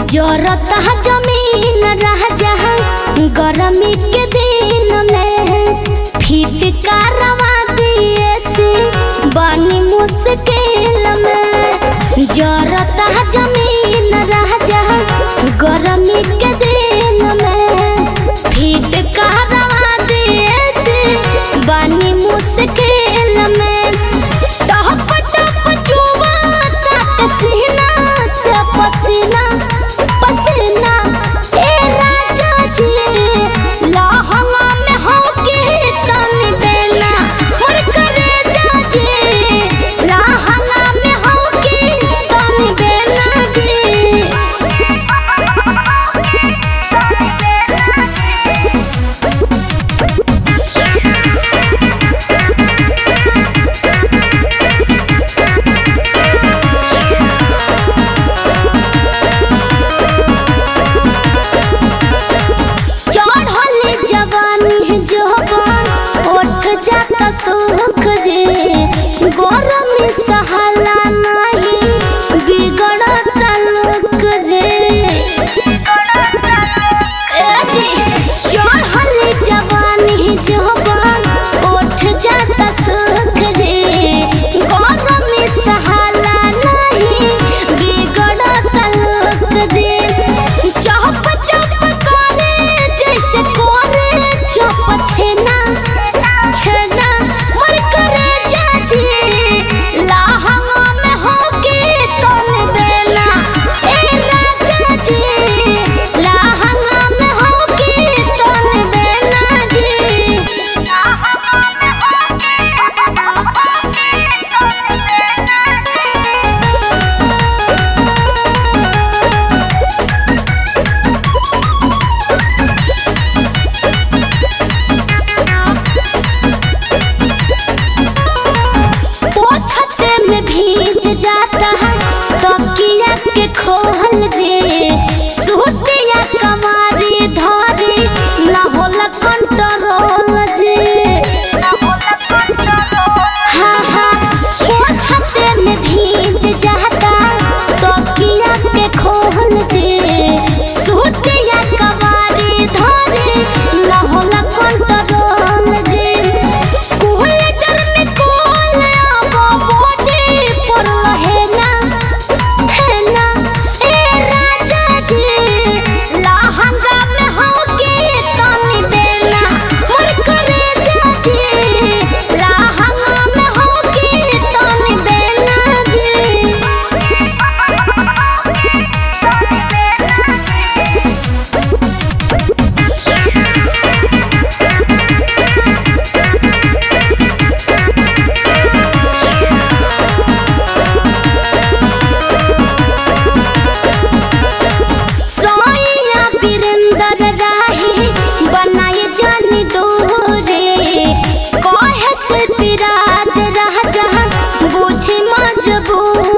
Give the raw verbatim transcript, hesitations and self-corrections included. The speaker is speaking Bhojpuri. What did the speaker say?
जोरता जमीन रह जहाँ गर्मी के दिन में फिट करवा दिए से बनी मुश्किल में। जोरता जमीन रह जहाँ गर्मी के दिन में फिट करवा दिए से बनी मुश्किल में। टप टप चुवा ताटे सीना से पसीना पसीना ए राजा जी लहंगा में हो के तन देना मोर करेजा जी लहंगा में हो के तन देना जी। जाता सुख जे गरम सहला नहीं बिगड़ता लोक जे चढ़ल जवानी जवान उठ जाता सुख जे गरम सहला नहीं बिगड़ता लोक जे। चप चप करे जैसे करे चप छेना छेना मोर करेजा जी लहंगा में हो के तन देना ए राजा जी लहंगा में हो के तन देना जी। भीज जाता है तकिया के खोल जे सुतिया कमारी धरी न होला कंट्रोल जे। हाँ हाँ पोछते में भीज जाता तकिया के खोल जे सुतिया कमारी धरी न होला कंट्रोल जे। बुझे मजबूर